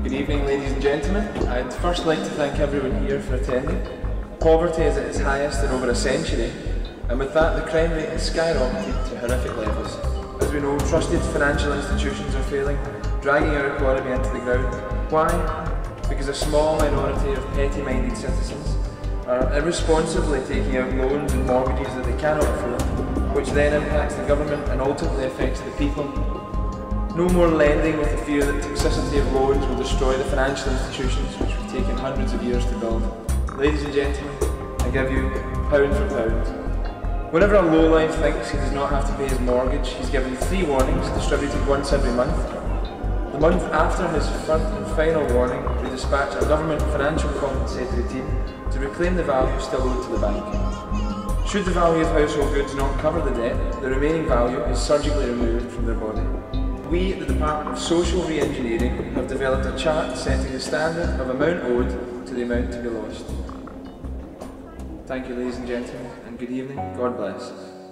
Good evening, ladies and gentlemen. I'd first like to thank everyone here for attending. Poverty is at its highest in over a century, and with that the crime rate has skyrocketed to horrific levels. As we know, trusted financial institutions are failing, dragging our economy into the ground. Why? Because a small minority of petty-minded citizens are irresponsibly taking out loans and mortgages that they cannot afford, which then impacts the government and ultimately affects the people. No more lending with the fear that toxicity of loans will destroy the financial institutions which have taken hundreds of years to build. Ladies and gentlemen, I give you pound for pound. Whenever a lowlife thinks he does not have to pay his mortgage, he's given 3 warnings distributed once every month. The month after his third and final warning, we dispatch a government financial compensatory team to reclaim the value still owed to the bank. Should the value of household goods not cover the debt, the remaining value is surgically removed from their body. We at the Department of Social Re-Engineering have developed a chart setting the standard of amount owed to the amount to be lost. Thank you, ladies and gentlemen, and good evening. God bless.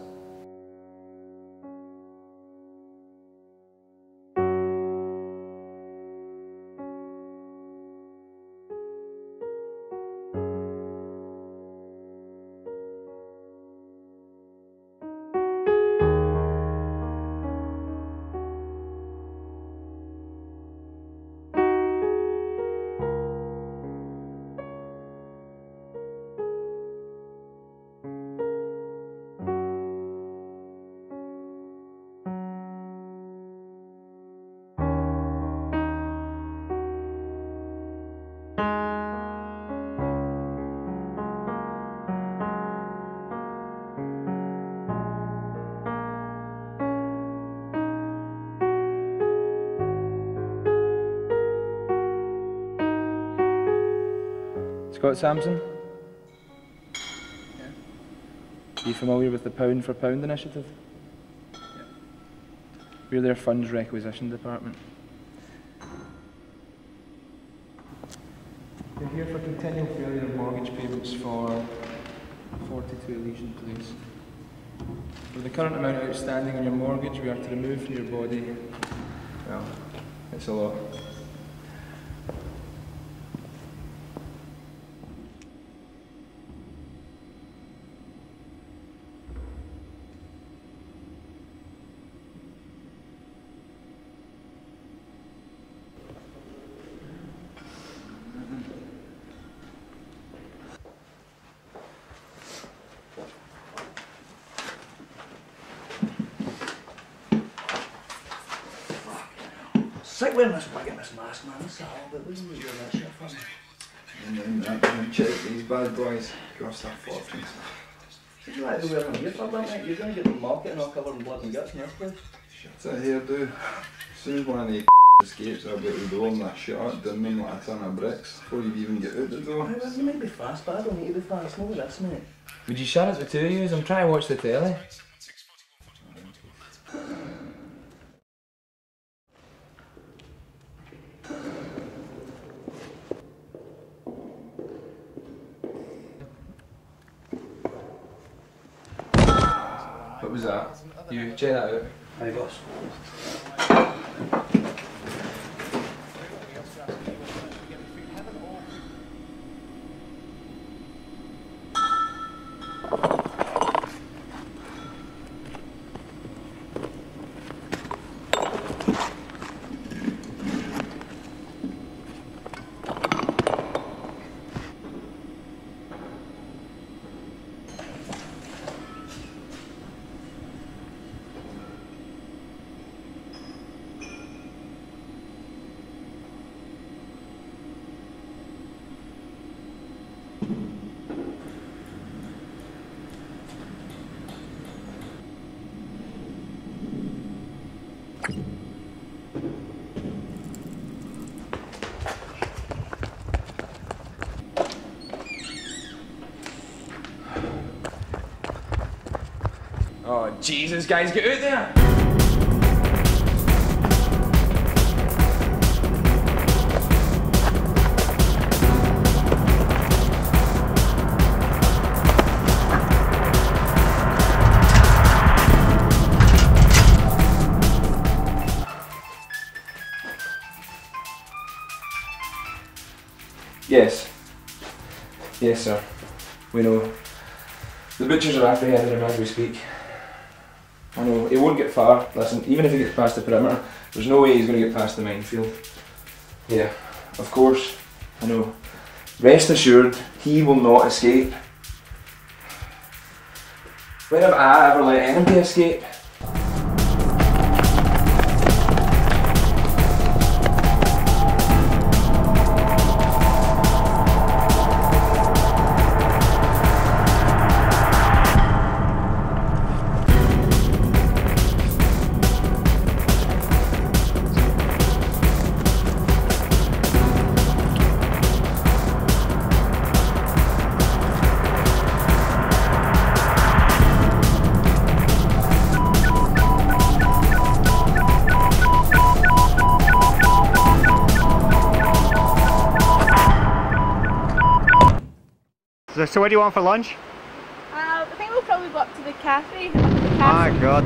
Scott Sampson? Yeah. Are you familiar with the Pound for Pound initiative? Yeah. We're their funds requisition department. We're here for continual failure of mortgage payments for 42 Elysian Place. For the current amount outstanding on your mortgage, we are to remove from your body, well, it's a lot. Sick wearing this wig and this mask, man. What's that all about? Who's doing that shit for me? And then check these bad boys. Cost a fortune. Did you like to wear an ear for that, mate? You're going to get the market all covered in blood and guts in this place. Shut it here, dude. As soon as one of the escapes, I'll be at the door and I shut up, dim them like a ton of bricks before you even get out the door. You might be fast, but I don't need to be fast. Not with this, mate. Would you shut it with 2 of you? I'm trying to watch the telly. What was that? You check that out. Hey, boss. Oh, Jesus, guys, get out there! Yes. Yes, sir. We know. The butchers are apprehending him as we speak. I know, he won't get far. Listen, even if he gets past the perimeter, there's no way he's going to get past the minefield. Yeah, of course. I know. Rest assured, he will not escape. When have I ever let anybody escape? So what do you want for lunch? I think we'll probably go up to the cafe. My God.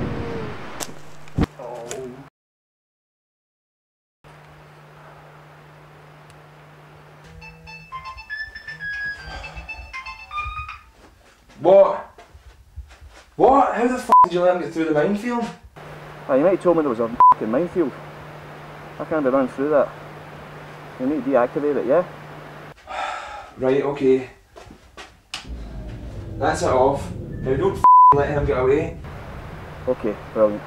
What? What? How the f did you let him get through the minefield? You might have told me there was a f***ing minefield. I can't be running through that. You need to deactivate it, yeah? Right, okay. That's it off. Now don't let him get away. Okay, brilliant.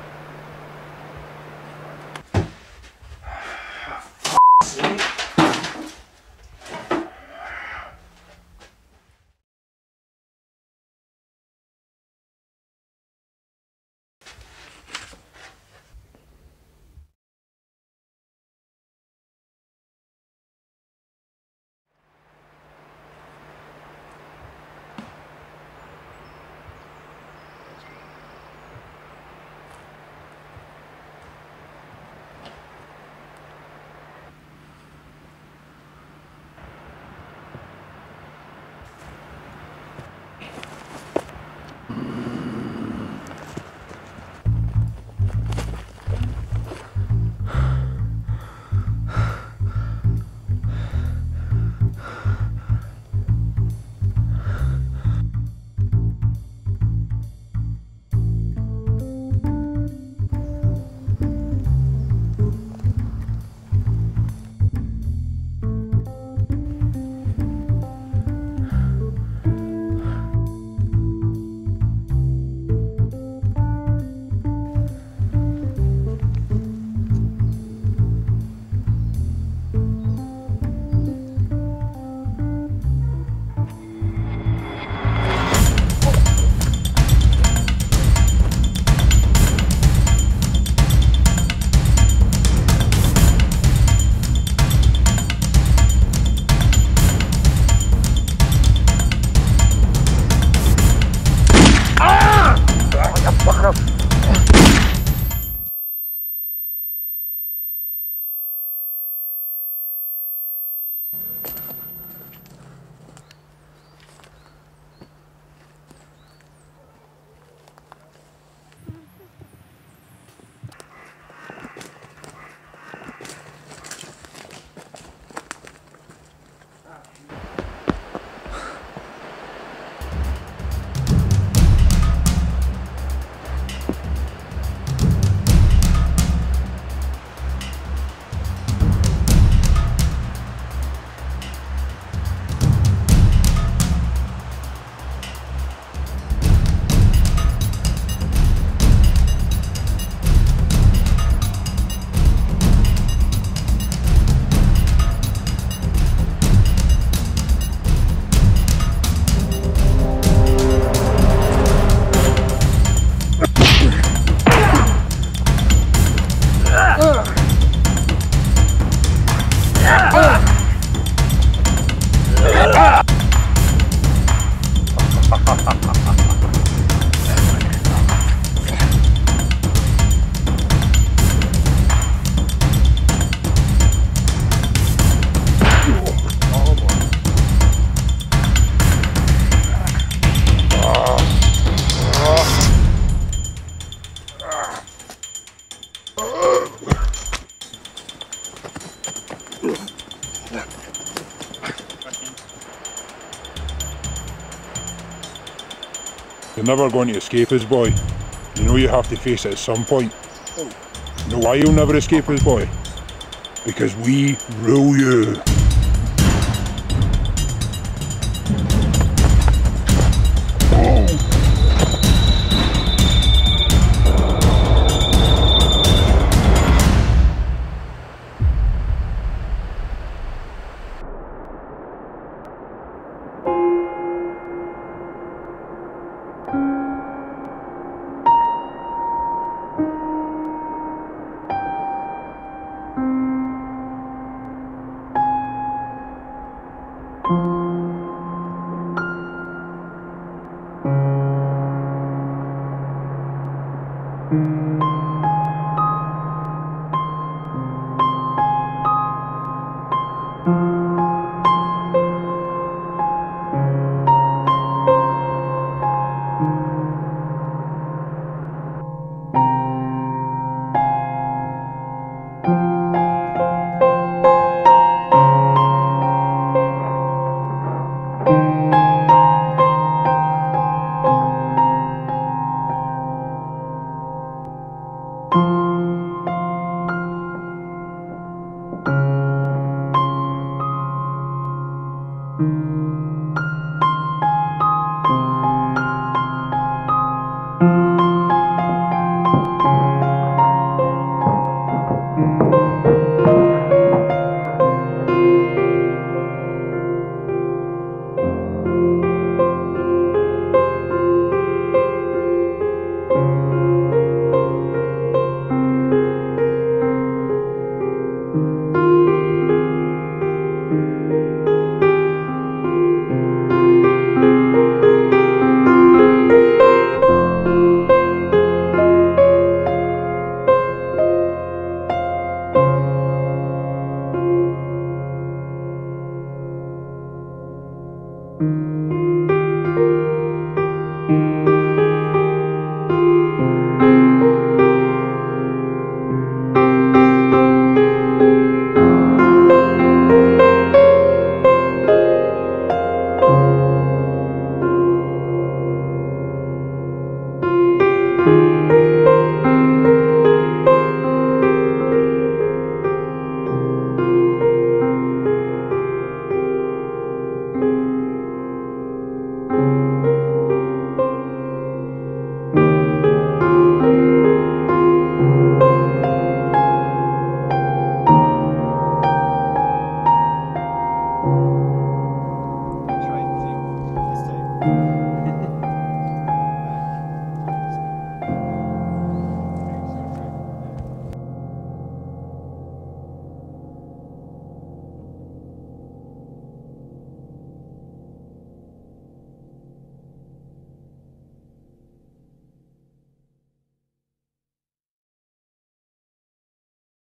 You're never going to escape us, boy. You know you have to face it at some point. You know why you'll never escape us, boy? Because we rule you. Try to this time.